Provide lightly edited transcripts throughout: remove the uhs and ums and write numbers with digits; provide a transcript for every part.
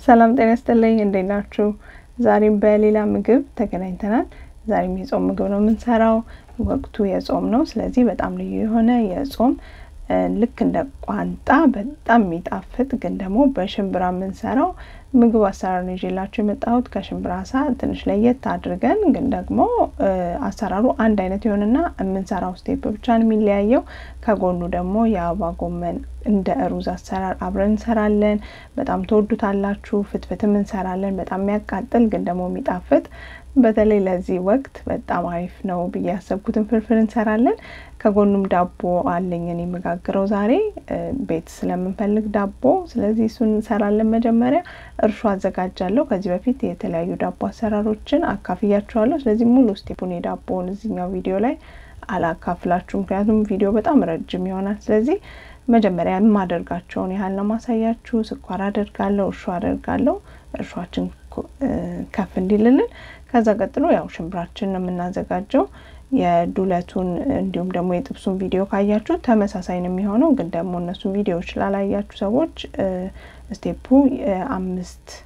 ሰላም ጤና ይስጥልኝ እንዴት ናችሁ? ዛሬም በሌላ ምግብ ተገናኝተናል። ዛሬም የጾም ምግብ ነው የምንሰራው። ወቅቱ የጾም ነው። ስለዚህ በጣም ልዩ የሆነ የጾም ልክ እንደ ቋንጣ በጣም የሚጣፍጥ ግን ደግሞ በሽምብራ የምንሰራው ምግብ አሰራር ነው ይዤላችሁ የመጣሁት። ከሽምብራ አሳ ትንሽ ለየት አድርገን ግን ደግሞ አሰራሩ አንድ አይነት ይሆንና የምንሰራው ስቴፕ ብቻ ነው የሚለያየው። ከጎኑ ደግሞ የአበባ ጎመን እንደ ሩዝ አሰራር አብረን እንሰራለን። በጣም ተወዱታላችሁ። ፍትፍትም እንሰራለን። በጣም የሚያቃጥል ግን ደግሞ የሚጣፍጥ በተለይ ለዚህ ወቅት በጣም አሪፍ ነው ብዬ ያሰብኩትን ፍርፍር እንሰራለን። ከጎኑም ዳቦ አለኝ እኔ መጋግረው ዛሬ ቤት ስለምንፈልግ ዳቦ፣ ስለዚህ እሱን እንሰራለን። መጀመሪያ እርሾ አዘጋጃለሁ። ከዚህ በፊት የተለያዩ ዳቦ አሰራሮችን አካፍያችኋለሁ። ስለዚህ ሙሉ ስቴፑን የዳቦውን እዚህኛው ቪዲዮ ላይ አላካፍላችሁ ምክንያቱም ቪዲዮ በጣም ረጅም ይሆናል። ስለዚህ መጀመሪያ ማደርጋቸውን ያህል ነው ማሳያችሁ። ስኳር አደርጋለሁ፣ እርሾ አደርጋለሁ። እርሾአችን ከፍ እንዲልልን ከዛ ቀጥሎ ያው ሽምብራችን ነው የምናዘጋጀው። የዱለቱን እንዲሁም ደግሞ የጥብሱን ቪዲዮ ካያችሁ ተመሳሳይ ነው የሚሆነው። ግን ደግሞ እነሱ ቪዲዮዎች ላላያችሁ ሰዎች ስቴፑ 5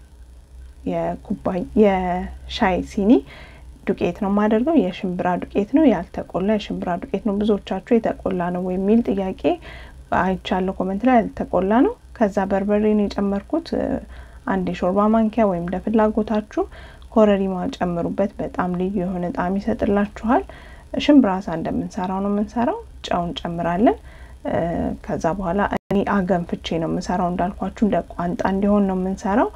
የኩባያ የሻይ ሲኒ ዱቄት ነው ማደርገው። የሽምብራ ዱቄት ነው፣ ያልተቆላ የሽምብራ ዱቄት ነው። ብዙዎቻችሁ የተቆላ ነው የሚል ጥያቄ አይቻለሁ ኮሜንት ላይ። ያልተቆላ ነው። ከዛ በርበሬን የጨመርኩት አንድ የሾርባ ማንኪያ ወይም ለፍላጎታችሁ። ኮረሪማ ጨምሩበት፣ በጣም ልዩ የሆነ ጣዕም ይሰጥላችኋል። ሽምብራ አሳ እንደምንሰራው ነው የምንሰራው። ጨውን ጨምራለን። ከዛ በኋላ እኔ አገንፍቼ ነው የምሰራው እንዳልኳችሁ እንደ ቋንጣ እንዲሆን ነው የምንሰራው።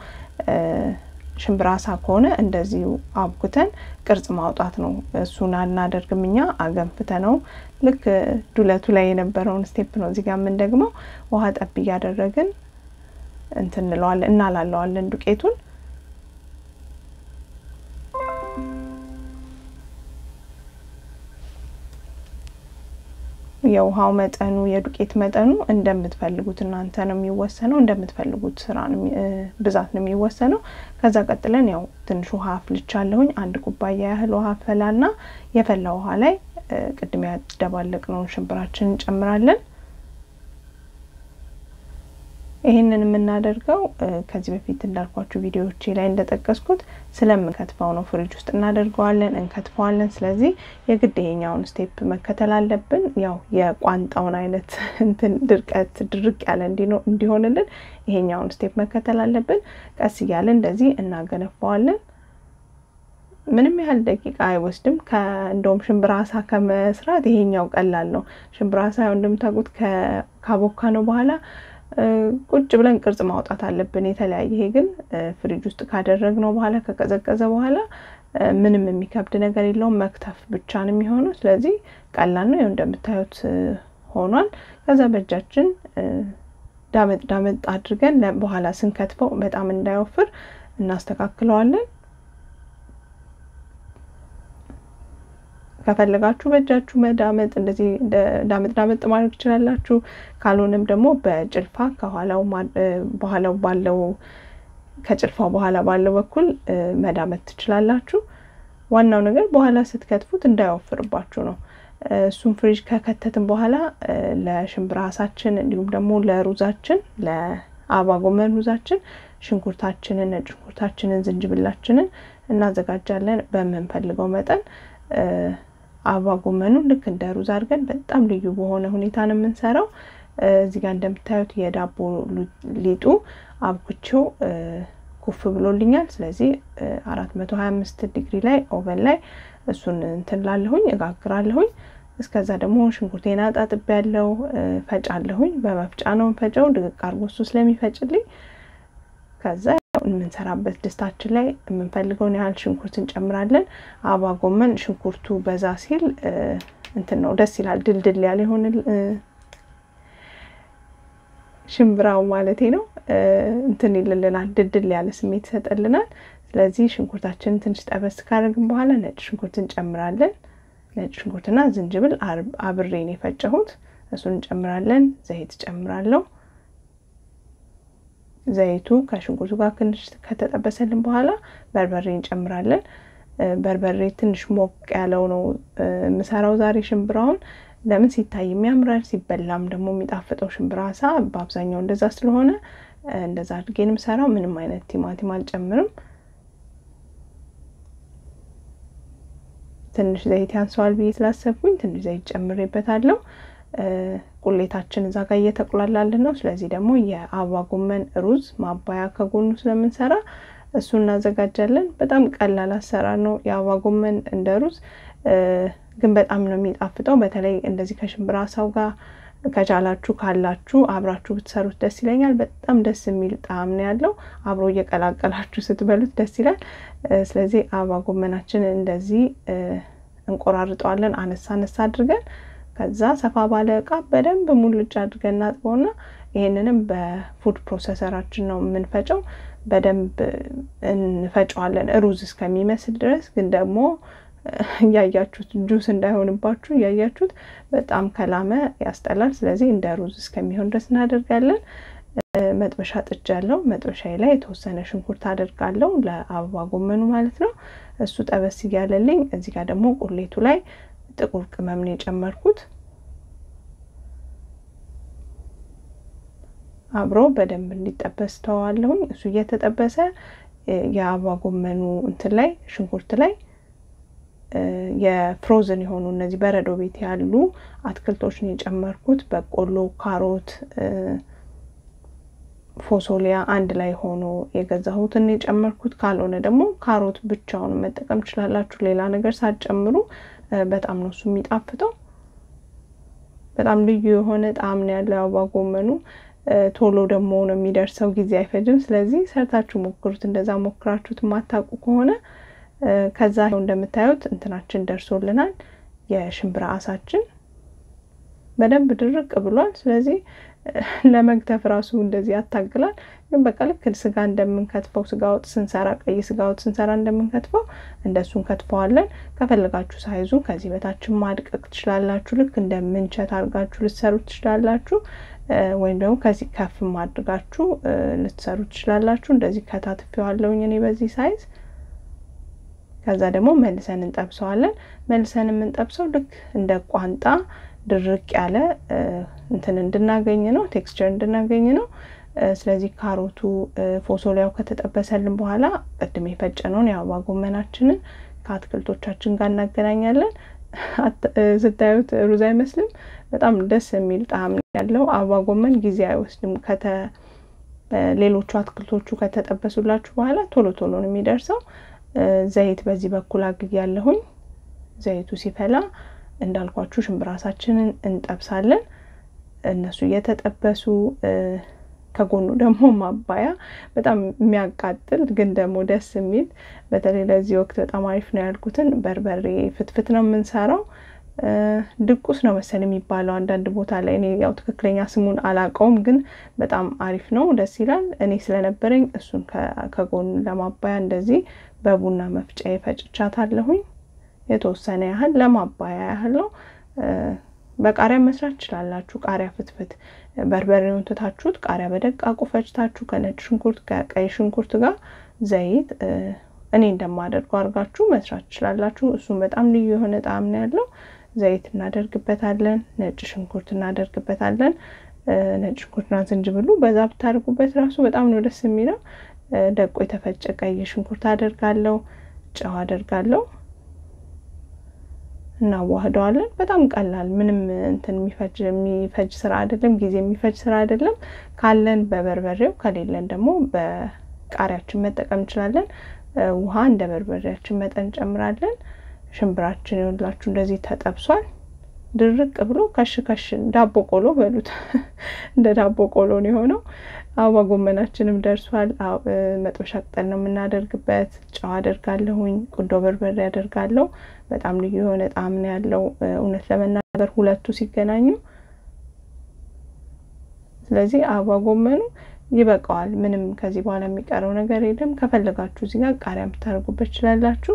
ሽምብራ አሳ ከሆነ እንደዚሁ አብኩተን ቅርጽ ማውጣት ነው። እሱን አናደርግም እኛ አገንፍተነው ልክ ዱለቱ ላይ የነበረውን ስቴፕ ነው እዚህ ጋር ምን ደግሞ ውሃ ጠብ ያደረግን እንትን እንለዋለን እናላለዋለን ዱቄቱን። የውሃው መጠኑ የዱቄት መጠኑ እንደምትፈልጉት እናንተ ነው የሚወሰነው። እንደምትፈልጉት ስራ ነው ብዛት ነው የሚወሰነው። ከዛ ቀጥለን ያው ትንሽ ውሃ አፍልቻለሁኝ። 1 ኩባያ ያህል ውሃ ፈላና የፈላ ውሃ ላይ ቅድም ያደባለቅነው ሽምብራችንን እንጨምራለን። ይሄንን የምናደርገው ከዚህ በፊት እንዳልኳችሁ ቪዲዮዎቼ ላይ እንደጠቀስኩት ስለምንከትፈው ነው። ፍሪጅ ውስጥ እናደርገዋለን እንከትፈዋለን። ስለዚህ የግድ ይሄኛውን ስቴፕ መከተል አለብን። ያው የቋንጣውን አይነት እንትን ድርቅ ያለ እንዲሆንልን ይሄኛውን ስቴፕ መከተል አለብን። ቀስ እያለ እንደዚህ እናገነፋዋለን። ምንም ያህል ደቂቃ አይወስድም። እንደውም ሽምብራ አሳ ከመስራት ይሄኛው ቀላል ነው። ሽምብራ አሳ እንደምታውቁት ካቦካ ነው በኋላ ቁጭ ብለን ቅርጽ ማውጣት አለብን የተለያየ። ይሄ ግን ፍሪጅ ውስጥ ካደረግነው በኋላ ከቀዘቀዘ በኋላ ምንም የሚከብድ ነገር የለውም። መክተፍ ብቻ ነው የሚሆነው። ስለዚህ ቀላል ነው። እንደምታዩት ሆኗል። ከዛ በእጃችን ዳመጥ አድርገን በኋላ ስንከትፈው በጣም እንዳይወፍር እናስተካክለዋለን። ከፈለጋችሁ በእጃችሁ መዳመጥ እንደዚህ ዳመጥ ማድረግ ትችላላችሁ። ካልሆነም ደግሞ በጭልፋ በኋላው ባለው ከጭልፋው በኋላ ባለው በኩል መዳመጥ ትችላላችሁ። ዋናው ነገር በኋላ ስትከትፉት እንዳይወፍርባችሁ ነው። እሱን ፍሪጅ ከከተትን በኋላ ለሽምብራ አሳችን እንዲሁም ደግሞ ለሩዛችን ለአበባ ጎመን ሩዛችን ሽንኩርታችንን፣ ነጭ ሽንኩርታችንን፣ ዝንጅብላችንን እናዘጋጃለን በመንፈልገው መጠን። አበባ ጎመኑን ልክ እንደ ሩዝ አድርገን በጣም ልዩ በሆነ ሁኔታ ነው የምንሰራው። እዚህ ጋር እንደምታዩት የዳቦ ሊጡ አብኩቼው ኩፍ ብሎልኛል። ስለዚህ 425 ዲግሪ ላይ ኦቨን ላይ እሱን እንትላለሁኝ እጋግራለሁኝ። እስከዛ ደግሞ ሽንኩርቴን አጣጥቤያለሁ ፈጫለሁኝ። በመፍጫ ነው ፈጨው ድቅቅ አድርጎ እሱ ስለሚፈጭልኝ። ከዛ የምንሰራበት ድስታችን ላይ የምንፈልገውን ያህል ሽንኩርት እንጨምራለን። አበባ ጎመን ሽንኩርቱ በዛ ሲል እንትን ነው ደስ ይላል። ድልድል ያለ ይሆናል ሽምብራው ማለቴ ነው። እንትን ይልልናል፣ ድልድል ያለ ስሜት ይሰጥልናል። ስለዚህ ሽንኩርታችንን ትንሽ ጠበስ ካደረግን በኋላ ነጭ ሽንኩርት እንጨምራለን። ነጭ ሽንኩርትና ዝንጅብል አብሬ ነው የፈጨሁት። እሱን እንጨምራለን። ዘይት ጨምራለሁ። ዘይቱ ከሽንኩርቱ ጋር ትንሽ ከተጠበሰልን በኋላ በርበሬ እንጨምራለን። በርበሬ ትንሽ ሞቅ ያለው ነው ምሰራው ዛሬ ሽምብራውን። ለምን ሲታይ የሚያምራል ሲበላም ደግሞ የሚጣፍጠው ሽምብራ አሳ በአብዛኛው እንደዛ ስለሆነ እንደዛ አድርጌንም ሰራው ምንም አይነት ቲማቲም አልጨምርም ትንሽ ዘይት ያንሰዋል ብዬ ስላሰብኩኝ ትንሽ ዘይት ጨምሬበታለሁ ቁሌታችን እዛ ጋር እየተቆላላልን ነው ስለዚህ ደግሞ የአበባ ጎመን ሩዝ ማባያ ከጎኑ ስለምንሰራ እሱን እናዘጋጃለን በጣም ቀላል አሰራር ነው የአበባ ጎመን እንደ ሩዝ ግን በጣም ነው የሚጣፍጠው በተለይ እንደዚህ ከሽምብራ አሳው ጋር ከቻላችሁ ካላችሁ አብራችሁ ብትሰሩት ደስ ይለኛል በጣም ደስ የሚል ጣዕም ነው ያለው አብሮ እየቀላቀላችሁ ስትበሉት ደስ ይላል ስለዚህ አበባ ጎመናችን እንደዚህ እንቆራርጠዋለን አነሳ አድርገን ከዛ ሰፋ ባለ ዕቃ በደንብ ሙልጭ አድርገን እናጥበውና ይሄንንም በፉድ ፕሮሰሰራችን ነው የምንፈጨው በደንብ እንፈጨዋለን ሩዝ እስከሚመስል ድረስ ግን ደግሞ ያያችሁት ጁስ እንዳይሆንባችሁ ያያችሁት በጣም ከላመ ያስጠላል ስለዚህ እንደ ሩዝ እስከሚሆን ድረስ እናደርጋለን መጥበሻ ጥጃለሁ መጥበሻዬ ላይ የተወሰነ ሽንኩርት አደርጋለሁ ለአበባ ጎመኑ ማለት ነው እሱ ጠበስ ይያለልኝ እዚህ ጋር ደግሞ ቁሌቱ ላይ ጥቁር ቅመም ነው የጨመርኩት አብሮ በደንብ እንዲጠበስ ተዋለሁ እሱ እየተጠበሰ የአበባ ጎመኑ እንትን ላይ ሽንኩርት ላይ የፍሮዝን የሆኑ እነዚህ በረዶ ቤት ያሉ አትክልቶች ነው የጨመርኩት በቆሎ ካሮት ፎሶሊያ አንድ ላይ ሆኖ የገዛሁትን ነው የጨመርኩት ካልሆነ ደግሞ ካሮት ብቻውን መጠቀም ትችላላችሁ ሌላ ነገር ሳትጨምሩ በጣም ነው እሱ የሚጣፍጠው በጣም ልዩ የሆነ ጣዕም ነው ያለው አበባ ጎመኑ ቶሎ ደግሞ ነው የሚደርሰው ጊዜ አይፈጅም ስለዚህ ሰርታችሁ ሞክሩት እንደዛ ሞክራችሁት ማታቁ ከሆነ ከዛ እንደምታዩት እንትናችን ደርሶልናል የሽምብራ አሳችን በደንብ ድርቅ ብሏል ስለዚህ ለመግተፍ ራሱ እንደዚህ ያታግላል ግን በቃ ልክ ስጋ እንደምንከትፈው ስጋ ወጥ ስንሰራ ቀይ ስጋ ወጥ ስንሰራ እንደምንከትፈው እንደሱን ከትፈዋለን ከፈለጋችሁ ሳይዙ ከዚህ በታችን ማድቀቅ ትችላላችሁ ልክ እንደምንቸት አርጋችሁ ልትሰሩት ትችላላችሁ ወይም ደግሞ ከዚህ ከፍ ማድርጋችሁ ልትሰሩት ትችላላችሁ እንደዚህ ከታትፈዋለሁኝ እኔ በዚህ ሳይዝ ከዛ ደግሞ መልሰን እንጠብሰዋለን መልሰን እንጠብሰው ልክ እንደ ቋንጣ ድርቅ ያለ እንትን እንድናገኝ ነው ቴክስቸር እንድናገኝ ነው ስለዚህ ካሮቱ ፎሶሊያው ከተጠበሰልን በኋላ ቀድሜ ፈጨነውን የአበባ ጎመናችንን ከአትክልቶቻችን ጋር እናገናኛለን ስታዩት ሩዝ አይመስልም በጣም ደስ የሚል ጣዕም ያለው አበባ ጎመን ጊዜ አይወስድም ሌሎቹ አትክልቶቹ ከተጠበሱላችሁ በኋላ ቶሎ ነው የሚደርሰው ዘይት በዚህ በኩል አግያለሁኝ ዘይቱ ሲፈላ እንዳልኳችሁ ሽምብራሳችንን እንጠብሳለን እነሱ እየተጠበሱ ከጎኑ ደግሞ ማባያ በጣም የሚያቃጥል ግን ደግሞ ደስ የሚል በተለይ ለዚህ ወቅት በጣም አሪፍ ነው ያልኩትን በርበሬ ፍትፍት ነው የምንሰራው ድቁስ ነው መሰለኝ የሚባለው አንዳንድ ቦታ ላይ እኔ ያው ትክክለኛ ስሙን አላቀውም ግን በጣም አሪፍ ነው ደስ ይላል እኔ ስለነበረኝ እሱን ከጎኑ ለማባያ እንደዚህ በቡና መፍጫ ፈጭቻታለሁኝ የተወሰነ ያህል ለማባያ ያህል ነው በቃሪያ መስራት ይችላልላችሁ ቃሪያ ፍትፍት በርበሬውን ተታችሁት ቃሪያ በደቃቁ ፈጭታችሁ ከነጭ ሽንኩርት ከቀይ ሽንኩርት ጋር ዘይት እኔ እንደማደርገው አርጋችሁ መስራት ይችላልላችሁ እሱም በጣም ልዩ የሆነ ጣዕም ነው ያለው ዘይት እናደርግበታለን ነጭ ሽንኩርት እናደርግበታለን ነጭ ሽንኩርትና ዝንጅብሉ በዛ ብታርጉበት ራሱ በጣም ነው ደስ የሚለው ደቆ የተፈጨ ቀይ ሽንኩርት አደርጋለሁ ጨው አደርጋለሁ እናዋህደዋለን በጣም ቀላል ምንም እንትን የሚፈጅ ስራ አይደለም ጊዜ የሚፈጅ ስራ አይደለም ካለን በበርበሬው ከሌለን ደግሞ በቃሪያችን መጠቀም እንችላለን ውሃ እንደ በርበሬያችን መጠን ጨምራለን ሽምብራችን ይወላችሁ እንደዚህ ተጠብሷል ድርቅ ብሎ ከሽ ዳቦ ቆሎ በሉት እንደ ዳቦ ቆሎ ነው የሆነው አበባ ጎመናችንም ደርሷል መጥበሻ ቅጠል ነው የምናደርግበት ጨው አደርጋለሁኝ ቁንዶ በርበሬ አደርጋለሁ በጣም ልዩ የሆነ ጣዕም ነው ያለው እውነት ለመናገር ሁለቱ ሲገናኙ ስለዚህ አበባ ጎመኑ ይበቃዋል ምንም ከዚህ በኋላ የሚቀረው ነገር የለም ከፈለጋችሁ እዚህ ጋር ቃሪያ ምታርጉበት ይችላልላችሁ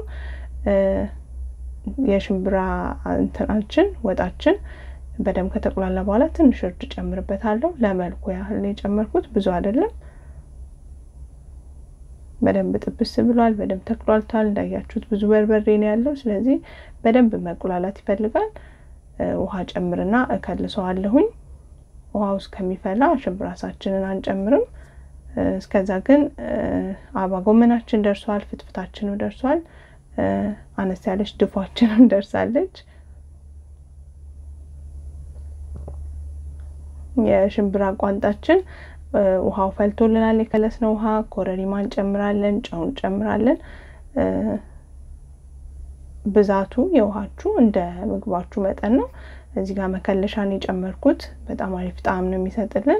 የሽምብራ እንትናችን ወጣችን በደም ከተቆላላ በኋላ ትንሽ እርድ ጨምርበታለሁ ለመልኩ ያህል ነው የጨመርኩት ብዙ አይደለም በደም ጥብስ ብሏል በደም ተቆላልቷል እንዳያችሁት ብዙ በርበሬ ነው ያለው ስለዚህ በደም መቆላላት ይፈልጋል ውሃ ጨምርና እከልሰዋለሁኝ ውሃው እስከሚፈላ ሽምብራሳችንን አንጨምርም እስከዛ ግን አበባ ጎመናችን ደርሷል ፍትፍታችን ደርሷል አነስ ያለች ድፏችንም ደርሳለች የሽምብራ ቋንጣችን ውሃው ፈልቶልናል የከለስነው ውሃ ኮረሪማን ጨምራለን ጨውን ጨምራለን ብዛቱ የውሃችሁ እንደ ምግባችሁ መጠን ነው እዚህ ጋር መከለሻን የጨመርኩት በጣም አሪፍ ጣዕም ነው የሚሰጥልን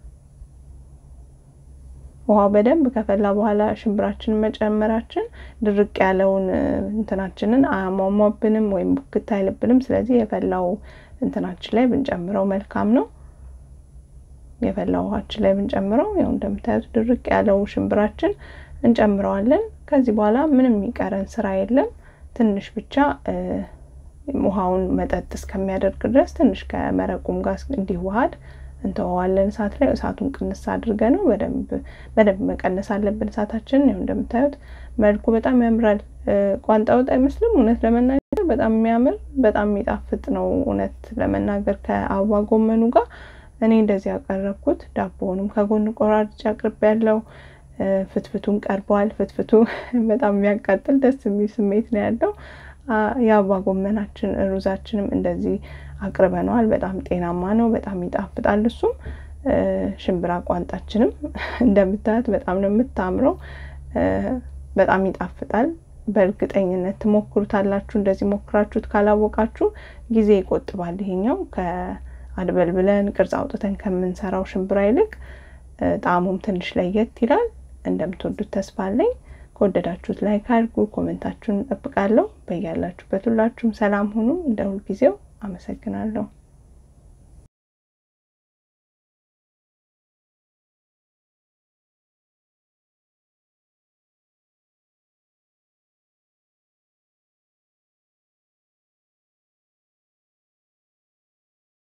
ውሃው በደንብ ከፈላ በኋላ ሽምብራችንን መጨመራችን ድርቅ ያለውን እንትናችንን አያሟሟብንም ወይም ቡክት አይልብንም ስለዚህ የፈላው እንትናችን ላይ ብንጨምረው መልካም ነው የፈላው ውሃችን ላይ ብንጨምረው ያው እንደምታዩት ድርቅ ያለው ሽምብራችን እንጨምረዋለን ከዚህ በኋላ ምንም የሚቀረን ስራ የለም ትንሽ ብቻ ውሃውን መጠጥ እስከሚያደርግ ድረስ ትንሽ ከመረቁም ጋር እንዲዋሃድ እንተዋለን እሳት ላይ እሳቱን ቅንስ አድርገነው በደንብ መቀነስ አለብን እሳታችንን ያው እንደምታዩት መልኩ በጣም ያምራል ቋንጣው አይመስልም እውነት ለመናገር በጣም የሚያምር በጣም የሚጣፍጥ ነው እውነት ለመናገር ከአበባ ጎመኑ ጋር እኔ እንደዚህ ያቀረብኩት ዳቦውንም ከጎን ቆራርጬ አቅርቤያለሁ ፍትፍቱን ቀርቧል ፍትፍቱ በጣም የሚያቃጥል ደስ የሚል ስሜት ነው ያለው የአበባ ጎመናችን ሩዛችንም እንደዚህ አቅርበናል በጣም ጤናማ ነው በጣም ይጣፍጣል እሱም ሽምብራ ቋንጣችንም እንደምታዩት በጣም ነው የምታምረው በጣም ይጣፍጣል በእርግጠኝነት ትሞክሩታላችሁ እንደዚህ ሞክራችሁት ካላወቃችሁ ጊዜ ይቆጥባል ይሄኛው ከአድበልብለን ቅርጽ አውጥተን ከምንሰራው ሽምብራ ይልቅ ጣዕሙም ትንሽ ለየት ይላል እንደምትወዱት ተስፋ አለኝ ከወደዳችሁት ላይክ አድርጉ ኮሜንታችሁን እጠብቃለሁ በእያላችሁበት ሁላችሁም ሰላም ሁኑ እንደሁል ጊዜው አመሰግናለሁ